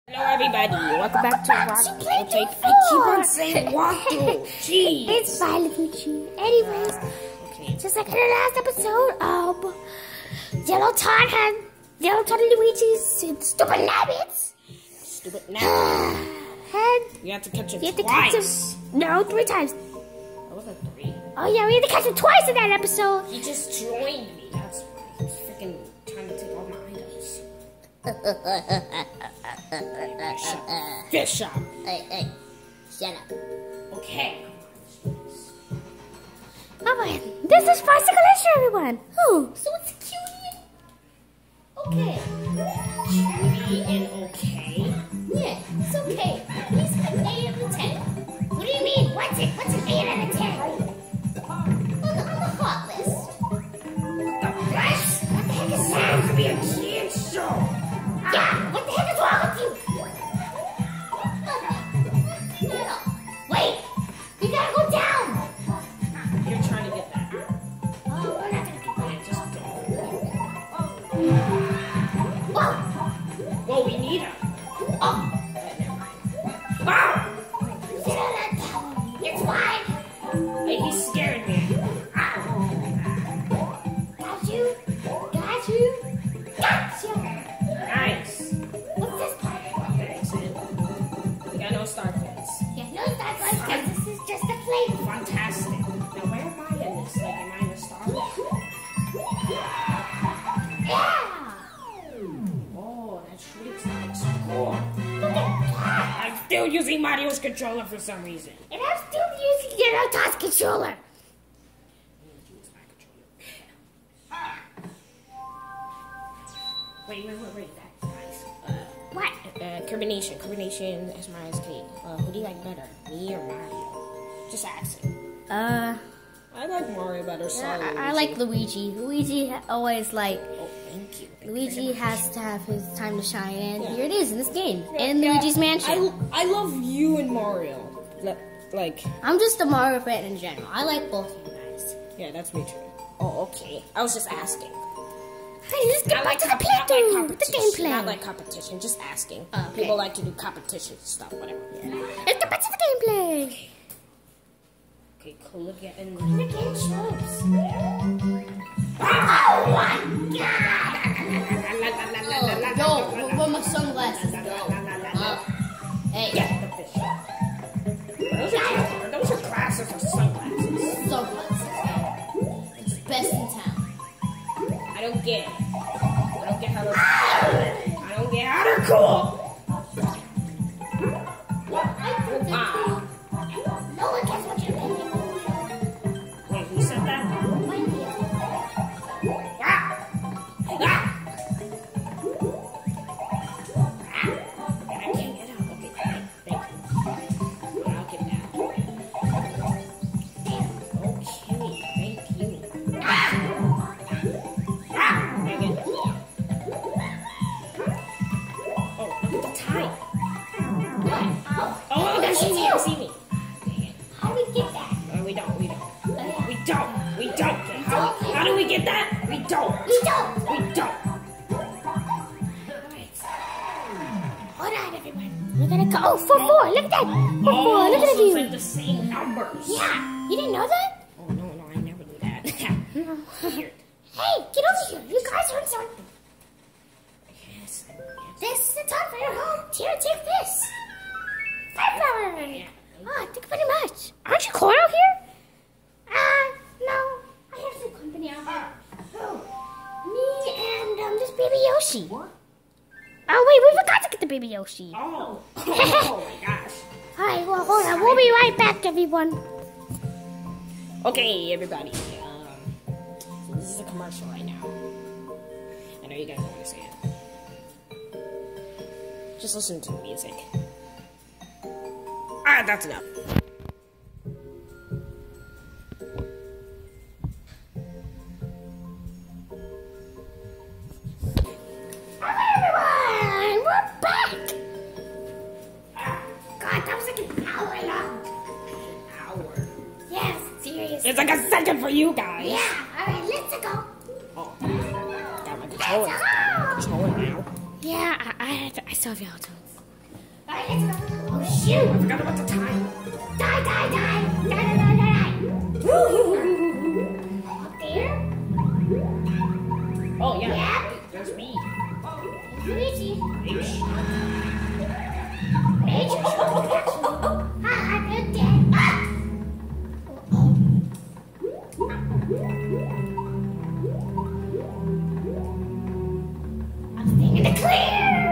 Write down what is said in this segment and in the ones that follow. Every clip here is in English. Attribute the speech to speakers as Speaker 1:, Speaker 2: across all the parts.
Speaker 1: Hello everybody, welcome back to Rock. I keep on saying Waldo. Jeez.
Speaker 2: It's fine, Luigi. Anyways, just like in the last episode, Yellow Todd and Luigi's stupid rabbits.
Speaker 1: Stupid rabbits.
Speaker 2: And
Speaker 1: you have to catch it
Speaker 2: twice. No, 3 times.
Speaker 1: That was like 3.
Speaker 2: Oh yeah, we had to catch him twice in that episode.
Speaker 1: He just joined me. That's why. He's freaking trying to take all my items. Fish up.
Speaker 2: Hey, shut up.
Speaker 1: Okay.
Speaker 2: Alright, this is Bicycle Glacier, everyone. Oh, so it's cutie. Okay.
Speaker 1: Cutie and okay?
Speaker 2: Yeah, it's okay. He's an 8 out of 10. What do you mean? What's an 8 out of 10? On the hot list.
Speaker 1: The best?
Speaker 2: What the heck is that?
Speaker 1: Sounds to be a kid show.
Speaker 2: Yeah, what the heck is wrong with you? Wait, you gotta go down.
Speaker 1: You're trying to get that.
Speaker 2: Oh, we're not gonna do that.
Speaker 1: Just go.
Speaker 2: Whoa.
Speaker 1: Well, we need him.
Speaker 2: Oh.
Speaker 1: Never mind. Ah!
Speaker 2: Sit on that tower. It's fine.
Speaker 1: Hey, he scared me. Ah!
Speaker 2: Got you. Got you. Got you.
Speaker 1: Nice.
Speaker 2: What's this part?
Speaker 1: Thanks, man. We got no star coins.
Speaker 2: Yeah, no, that's right, because this is just a flame.
Speaker 1: Fantastic. Now, where am I in this? Like, am I in the star?
Speaker 2: Yeah.
Speaker 1: Oh, that shriek's nice. Cool.
Speaker 2: Look at that.
Speaker 1: I'm still using Mario's controller for some reason.
Speaker 2: And I'm still using Yellow Todd's controller.
Speaker 1: Use my controller. Wait. That's nice.
Speaker 2: What?
Speaker 1: Combination as Mario's cake. Who do you like better? Me or Mario? Just asking. I like Mario better. Sorry,
Speaker 2: I like Luigi. Luigi always like.
Speaker 1: Oh, thank you.
Speaker 2: Luigi has to have his time to shine, and here it is in this game, in Luigi's Mansion.
Speaker 1: I love you and Mario. Like.
Speaker 2: I'm just a Mario fan in general. I like both of you guys.
Speaker 1: Yeah, that's me too. Oh, okay. I was just asking.
Speaker 2: Hey, let's get back to the playthrough, the gameplay.
Speaker 1: Not like competition, just asking.
Speaker 2: Okay.
Speaker 1: People like to do competition stuff, whatever.
Speaker 2: Yeah. Let's get back to the gameplay.
Speaker 1: Okay, cool again.
Speaker 2: Look at tropes.
Speaker 1: Oh my god!
Speaker 2: Yo, where my sunglasses go? Hey.
Speaker 1: Get the fish. Those are glasses or sunglasses?
Speaker 2: Sunglasses. It's best in town.
Speaker 1: I don't get it. I don't get how they're cool. Wow.
Speaker 2: No one cares what you're thinking.
Speaker 1: Wait, who said that? Ah! Ah! I can't get out. Okay, thank you. I'll get that. Okay, thank you. Ah! Dang it. Oh, look at the time. Oh, they see me. Dang it.
Speaker 2: How do we get that?
Speaker 1: We don't. How do we get that? We don't.
Speaker 2: Alright. Hold on, everyone. We're gonna go. Oh, 4-4. Look at that. 4-4. Look at
Speaker 1: so
Speaker 2: you.
Speaker 1: it's like the same numbers.
Speaker 2: Yeah. You didn't know that?
Speaker 1: Oh, no, I never knew that. Weird.
Speaker 2: Hey, get over here. You guys heard something.
Speaker 1: Yes.
Speaker 2: This is the time for your home. Here, take this. Fire.
Speaker 1: Yeah.
Speaker 2: Oh, thank you very much. Aren't you cold out here? No. I have some company out here. Oh, me and this baby Yoshi. What? Oh, wait, we forgot to get the baby Yoshi.
Speaker 1: Oh my gosh.
Speaker 2: Alright, well, hold on. We'll be right back, everyone.
Speaker 1: Okay, everybody. So this is a commercial right now. I know you guys don't understand. Just listen to the music. Alright, that's enough.
Speaker 2: Hi, everyone! We're back! God, that was like an hour long.
Speaker 1: An hour.
Speaker 2: Yes, seriously.
Speaker 1: It's like a second for you guys.
Speaker 2: Yeah, alright, let's go.
Speaker 1: Oh, got my controller. Got my controller now.
Speaker 2: Yeah, I still have yellow tones. Alright, let's go. Oh shoot!
Speaker 1: I forgot about the time.
Speaker 2: Die, die, die! Die, die, die, die, die! Up there?
Speaker 1: Oh, yeah.
Speaker 2: Yep.
Speaker 1: There's me.
Speaker 2: Luigi.
Speaker 1: Ish.
Speaker 2: Major trouble, actually. Ah, you're dead. Ah! I'm staying in the clear!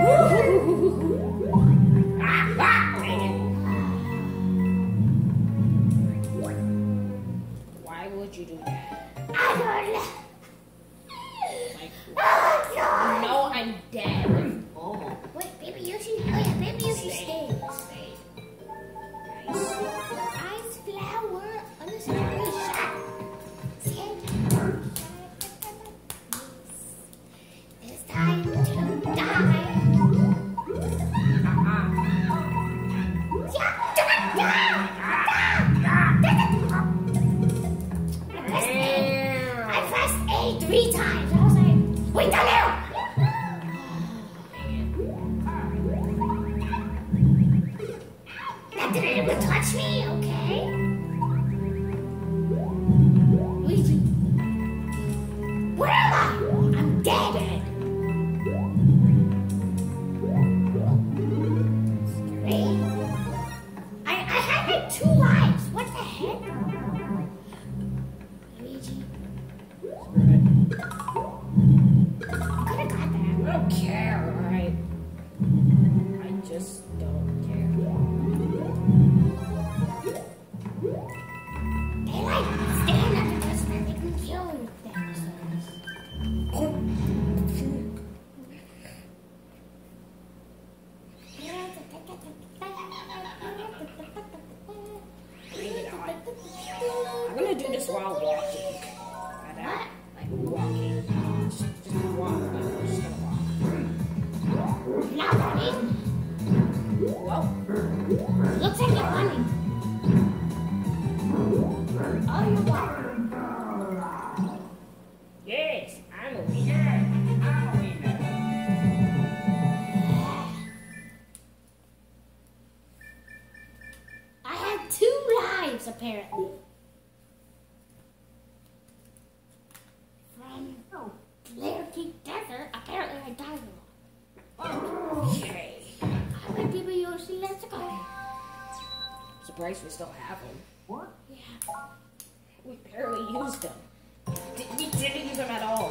Speaker 1: Why would you do that?
Speaker 2: I don't know.
Speaker 1: Like,
Speaker 2: Oh, God.
Speaker 1: no, I'm dead. Oh.
Speaker 2: Wait, Baby Yoshi? Oh, yeah, Baby Yoshi stayed.
Speaker 1: Nice.
Speaker 2: Ice flower on the scary shot. It's time to die. I pressed A 3 times. I was like, wait, down there! That didn't even touch me, okay? Luigi. Where am I? I'm dead. Great. I had like 2 lives. What the heck? Luigi. Could have got that.
Speaker 1: I don't care, alright? I just don't care.
Speaker 2: They like stand under this and they can kill themselves.
Speaker 1: I'm gonna do this while walking.
Speaker 2: What?
Speaker 1: Like walking. Just walk. Like, we're just gonna walk.
Speaker 2: Not running.
Speaker 1: Well,
Speaker 2: Looks like you're running. Oh, you're walking.
Speaker 1: yes, I'm a winner. I'm a winner.
Speaker 2: I had 2 lives apparently. From Glacier Desert, apparently I died a lot.
Speaker 1: Okay.
Speaker 2: Alright, Baby Yoshi, let's go.
Speaker 1: Surprised we still have them.
Speaker 2: What? Yeah.
Speaker 1: We barely used them. We didn't use them at all.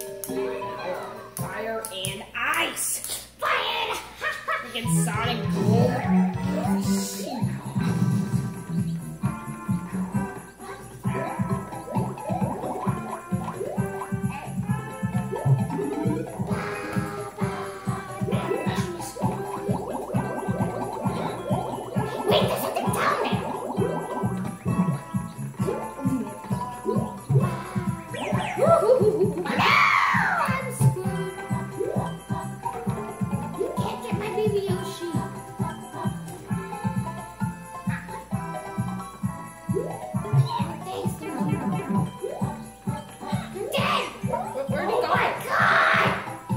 Speaker 1: Fire and ice.
Speaker 2: Fire!
Speaker 1: Freaking Sonic Boom.
Speaker 2: Wait, there's something down there. I'm screwed. You can't get my Baby Yoshi. Thanks, Luigi. I'm dead.
Speaker 1: Where'd he
Speaker 2: Oh
Speaker 1: go?
Speaker 2: my God!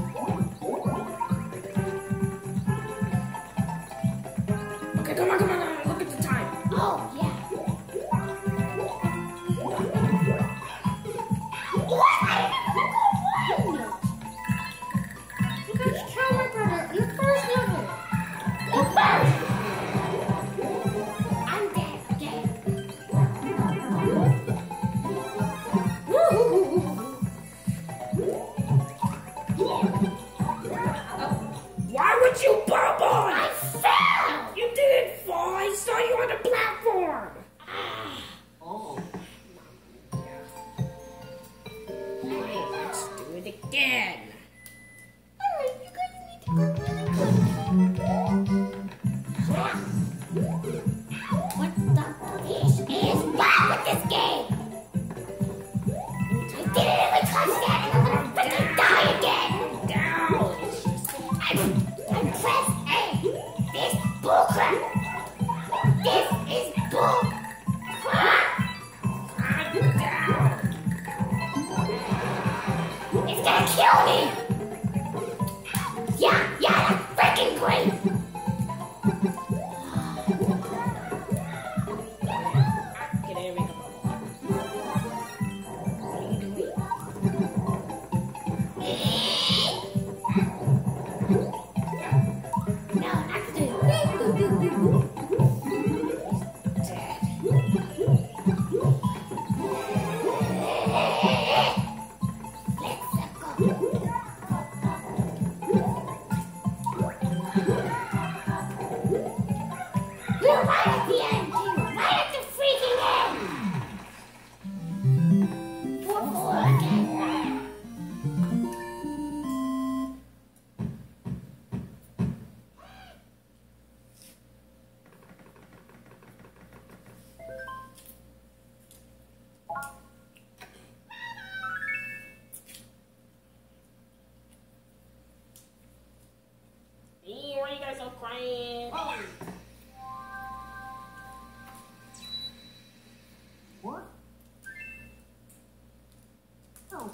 Speaker 1: Okay, come on, come on, come on. Look at the time.
Speaker 2: Oh, yeah. What? I didn't even go one! You guys kill my brother in the first level. The first! I'm dead, dead.
Speaker 1: Why would you bubble?
Speaker 2: I fell!
Speaker 1: You didn't fall. I saw you on the platform.
Speaker 3: Oh.
Speaker 1: Alright, let's do it again.
Speaker 2: Alright, you guys need to go really quick. What the fish is wrong with this game? I didn't even touch that and I'm gonna freaking die again!
Speaker 1: Down.
Speaker 2: I pressed A. This bullcrap. This is bull crap.
Speaker 1: I'm down.
Speaker 2: It's gonna kill me. Yeah, that's freaking great.
Speaker 1: flying.
Speaker 3: What? No.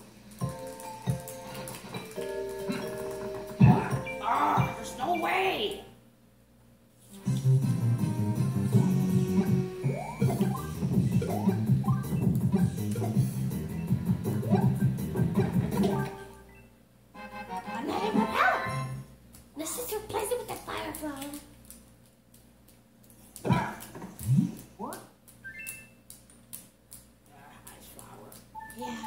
Speaker 1: Ah, there's no way.
Speaker 2: Another propeller. Let's just replace it with the firefly.
Speaker 3: What?
Speaker 1: Ice flower.
Speaker 2: Yeah.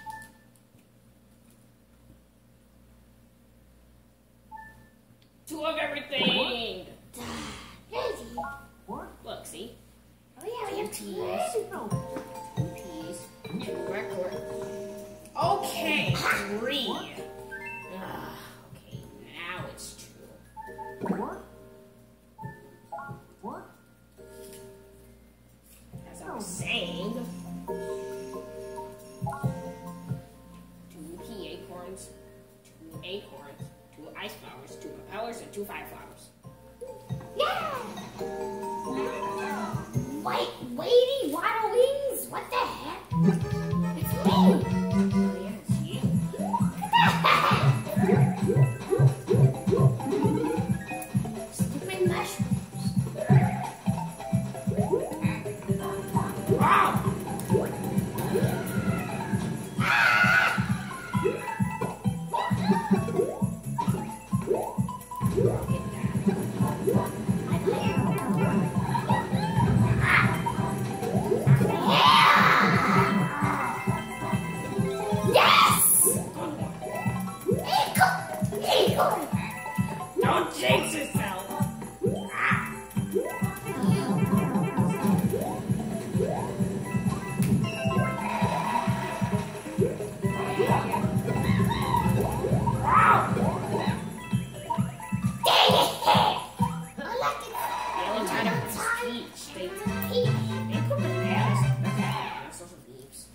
Speaker 1: Two of everything.
Speaker 2: Crazy.
Speaker 3: What?
Speaker 1: Look, see?
Speaker 2: Oh yeah, we have
Speaker 1: Two
Speaker 2: tears.
Speaker 3: No.
Speaker 1: Two peas. Two record. Okay, three. Okay, now it's two.
Speaker 3: What? What?
Speaker 1: As I was saying, two pea acorns, two ice flowers, two propellers, and two fireflowers.
Speaker 2: Yeah. White, weighty waddle wings. What the heck? It's me.
Speaker 1: Oh, yeah, it's you.
Speaker 2: Stupid mushrooms.
Speaker 1: Wow!
Speaker 2: Yes! Eagle!
Speaker 1: Don't jinx yourself! Yellow tiger peach. They put bananas. That's bananas. Those are leaves.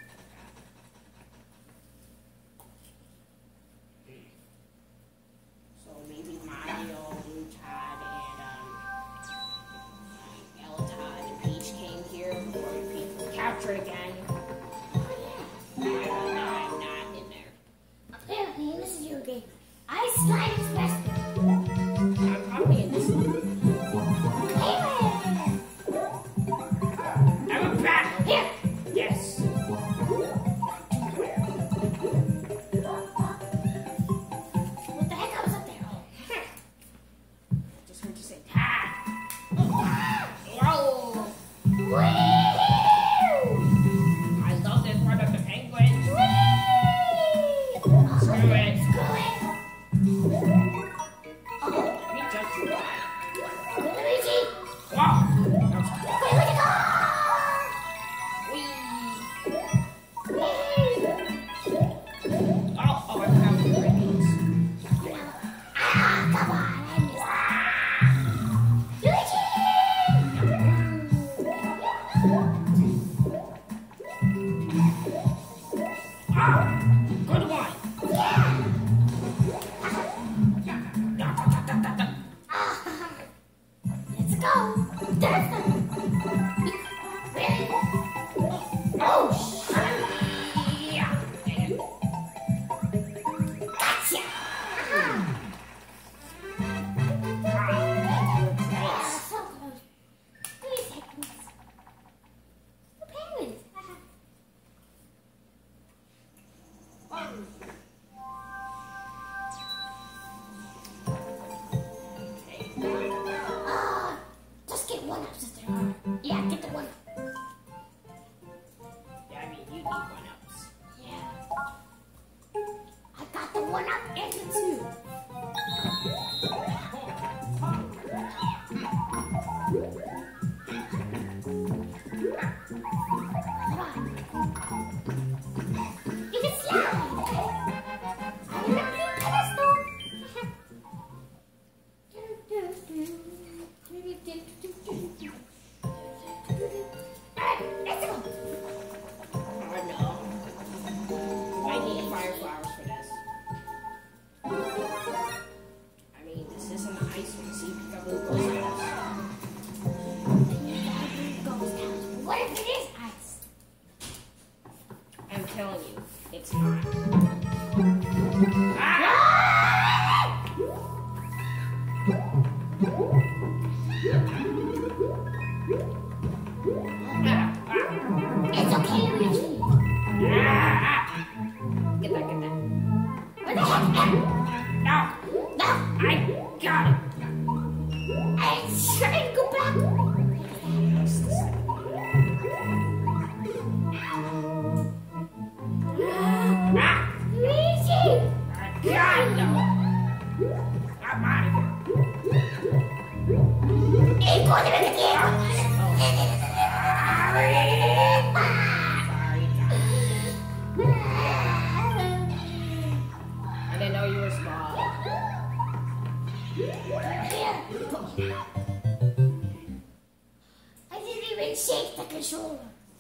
Speaker 1: So maybe Mario, Todd, and Yellow Todd and Peach came here before Peach was captured again. Now I'm not in there.
Speaker 2: Apparently, this is your game. I slide express.
Speaker 1: I'm probably in this one. I'm a bat!
Speaker 2: Here!
Speaker 1: Yes!
Speaker 2: What the heck? I was up there.
Speaker 1: Just heard you say "ha." Whoa!
Speaker 2: Whee!
Speaker 1: I love this part of the penguins.
Speaker 2: Screw
Speaker 1: it.
Speaker 2: Screw it.
Speaker 1: We jumped too high.
Speaker 2: Luigi!
Speaker 1: Wow!
Speaker 2: Where would you go?
Speaker 1: Oh, I forgot to bring these.
Speaker 2: Ah, come on. I missed it. Luigi!
Speaker 1: Good one!
Speaker 2: Let's go.
Speaker 1: blue ghost house.
Speaker 2: What if it is ice?
Speaker 1: I'm telling you, it's not. Ah!
Speaker 2: It's okay, Luigi.
Speaker 1: Get that.
Speaker 2: What the heck?
Speaker 1: No!
Speaker 2: No!
Speaker 1: I got it!
Speaker 2: I'm trying to go back.
Speaker 1: Ah!
Speaker 2: Luigi!
Speaker 1: God, no! I'm out of here.
Speaker 2: It's going to be the kid.
Speaker 1: I didn't know you were small.
Speaker 2: I didn't even shake the controller.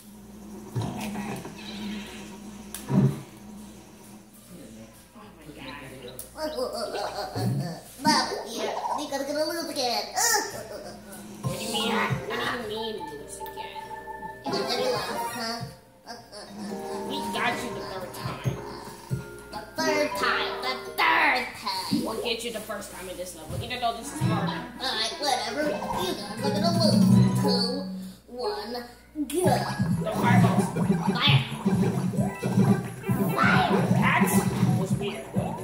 Speaker 4: Mom, you gotta get a lose again.
Speaker 1: What do you mean? What do you mean lose again?
Speaker 4: You gonna get lost, huh?
Speaker 1: We got you the third time.
Speaker 4: The third time.
Speaker 1: We'll get you the first time in this level, even though this is harder.
Speaker 4: Alright, whatever. You guys are gonna lose. 2, 1, go.
Speaker 1: The fireballs.
Speaker 4: Fire.
Speaker 1: That was weird.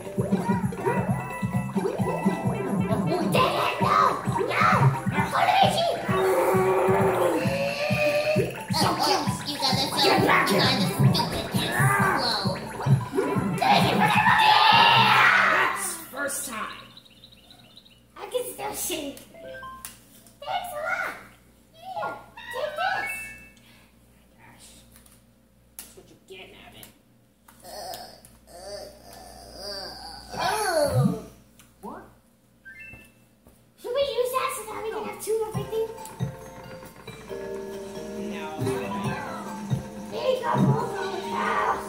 Speaker 4: You guys are so stupid and slow.
Speaker 1: That's first time.
Speaker 2: I can still shake. Thanks a lot. Here, take this.
Speaker 1: Gosh. That's what you're getting at it.
Speaker 4: Oh.
Speaker 3: What?
Speaker 2: Should we use that so that we can have 2 of everything?
Speaker 1: No.
Speaker 2: There you go, Momo's house.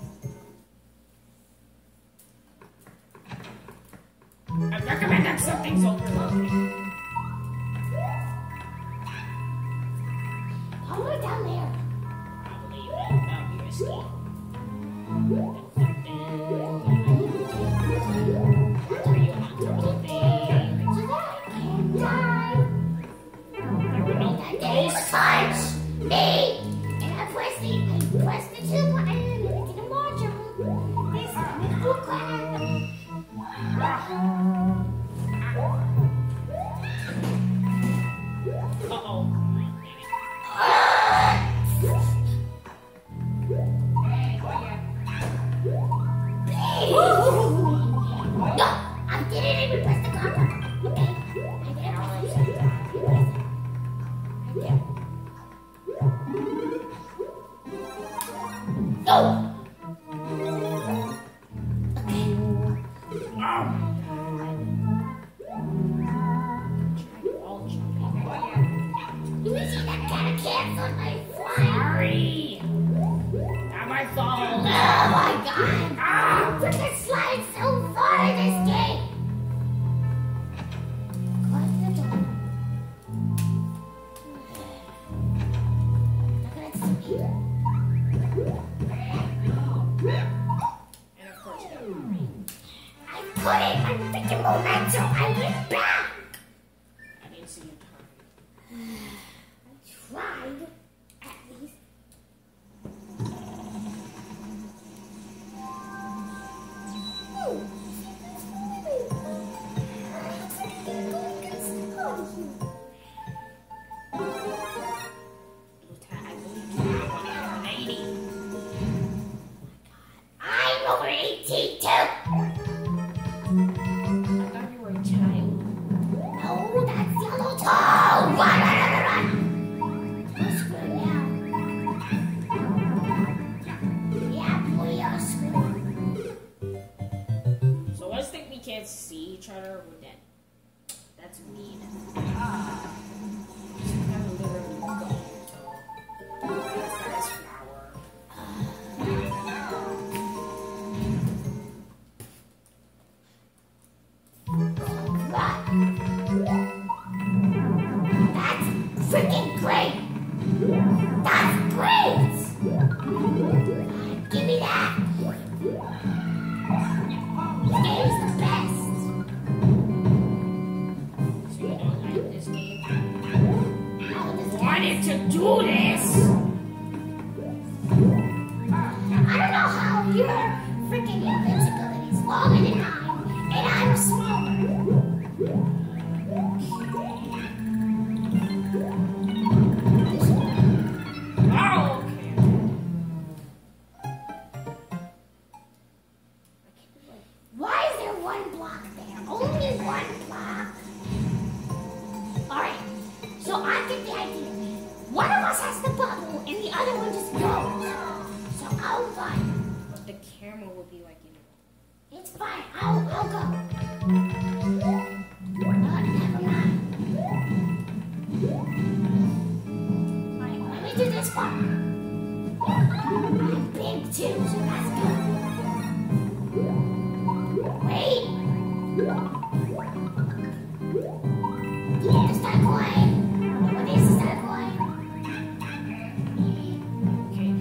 Speaker 1: I recommend that something's overloaded.
Speaker 2: All the way down there.
Speaker 1: I believe it. That'll be risky. Are you on top of the thing?
Speaker 2: So that I can die.
Speaker 1: There were no
Speaker 2: That day punch me. And I press the 2 button and it didn't launch him. This little crap.
Speaker 1: Uh-oh.
Speaker 2: No, I didn't even press the gun button. Okay, I didn't press it. No! Luigi, that kind of canceled my flight.
Speaker 1: Sorry. Not my fault.
Speaker 2: Oh my god! We can slide so far in this game. Close the door. Look at it here.
Speaker 1: And of course, no.
Speaker 2: I couldn't. My freaking momentum. I went back.
Speaker 1: I didn't see you time.
Speaker 2: I tried, at least. Ooh.
Speaker 1: Lieutenant, I believe you are 180.
Speaker 2: I'm over 18 too.
Speaker 1: I thought you were a child.
Speaker 2: No, that's yellow top.
Speaker 1: decided to do this.
Speaker 2: I don't know how your freaking invincibility is longer than mine, and I'm smaller.
Speaker 1: Oh,
Speaker 2: Why is there one block there? Only one block. Alright, so I get the idea. One of us has the bubble and the other one just goes. So I'll run.
Speaker 1: but the camera will be like, you know.
Speaker 2: It's fine. I'll go. Never mind. Alright, let me do this part. I'm big too, so that's good. Wait. Yeah, start playing. What is it? Start playing.
Speaker 1: Okay,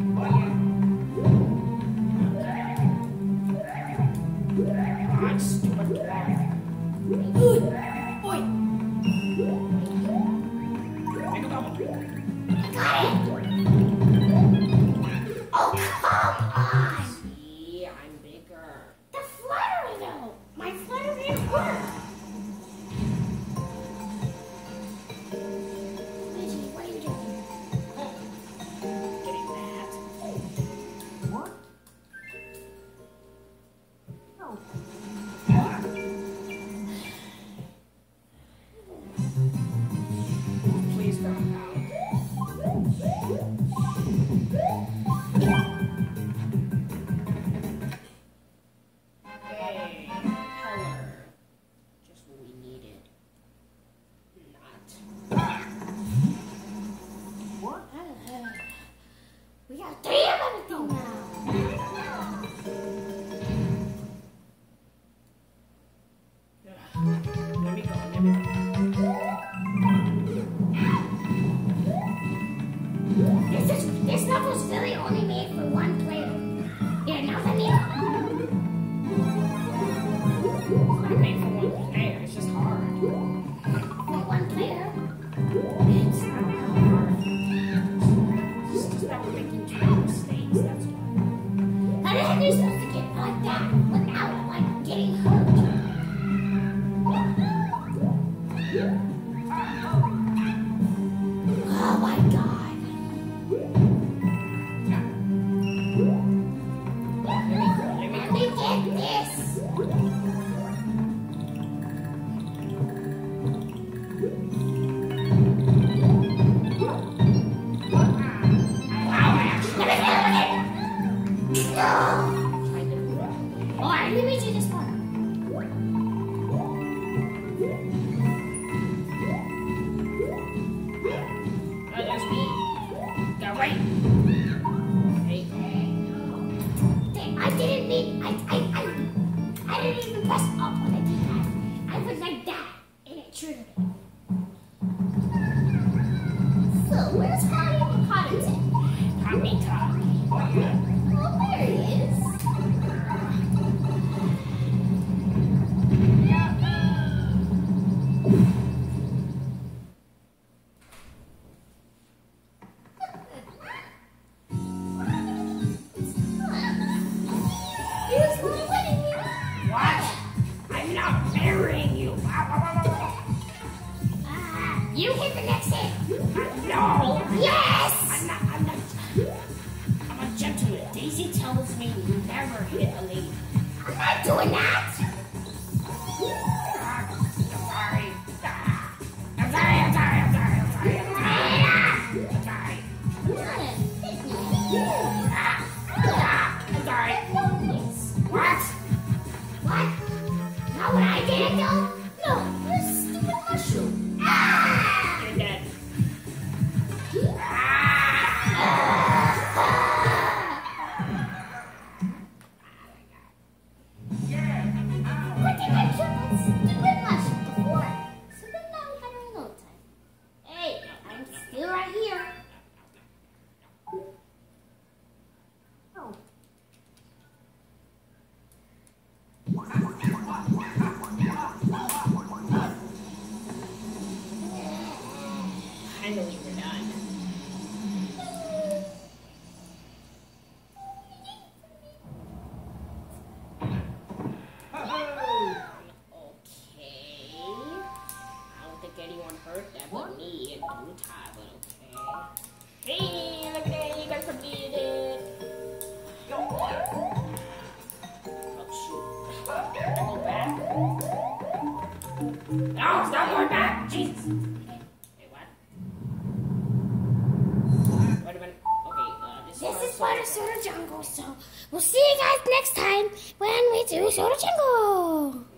Speaker 1: oh, stupid dog. Oi! Make a bubble.
Speaker 2: I got it. Oh, come on.
Speaker 1: See, I'm bigger.
Speaker 2: The flutter though. My flutter didn't work. Luigi, what are you doing?
Speaker 1: Getting that.
Speaker 3: What? No.
Speaker 1: Please go out. Hey, color. Just what we needed. Not.
Speaker 3: What?
Speaker 2: We got 3 of everything now.
Speaker 1: Let me go.
Speaker 2: This level's really only made for one player. Yeah, now let me.
Speaker 1: It's not made for one player, it's just hard.
Speaker 2: For one player.
Speaker 1: It's not hard. It's just that we're making too many mistakes, that's why.
Speaker 2: How the heck are you supposed to get like that without like getting hurt? Oh my god. Let me get this. Alright, let me do this part.
Speaker 1: Oh, there's me. Got right. Hey.
Speaker 2: I didn't mean, I didn't even press up when I did that. I went like that, and it triggered it. So, where's Cotton?
Speaker 1: Tommy Tommy.
Speaker 2: Oh, there he is. Here's my wedding ring.
Speaker 1: What? I'm not marrying you.
Speaker 2: You hit the next hit.
Speaker 1: No.
Speaker 2: Yes!
Speaker 1: I'm a gentleman. Daisy tells me you never hit a lady.
Speaker 2: I'm not doing that.
Speaker 1: I'm sorry. I'm sorry. I'm sorry. I'm sorry. I'm sorry. I'm sorry. I'm sorry.
Speaker 2: What? What? Not what I did, though? No, you're a stupid mushroom.
Speaker 1: You're dead.
Speaker 2: What did I kill that stupid mushroom before? So then now we had a reload time. Hey, I'm still right here.
Speaker 3: No.
Speaker 1: I know you were done. hurt that with me and blue tie, but okay. Hey, look at that, you guys completed it. Oh shoot. Go back. No, stop going back! Jesus! Wait, what? Wait a minute. Okay, this
Speaker 2: is part of Soda Jungle, so we'll see you guys next time when we do Soda Jungle.